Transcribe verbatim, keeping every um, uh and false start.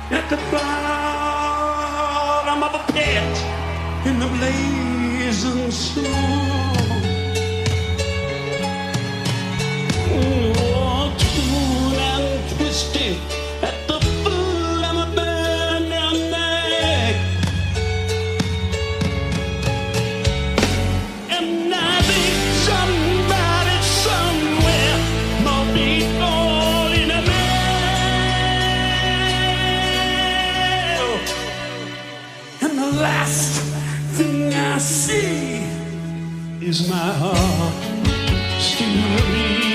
at the bottom of a pit in the blazing sun. Oh, torn and twisted at the foot of a burning neck. And I think somebody somewhere must be calling a mail. And the last thing I see is my heart still beating.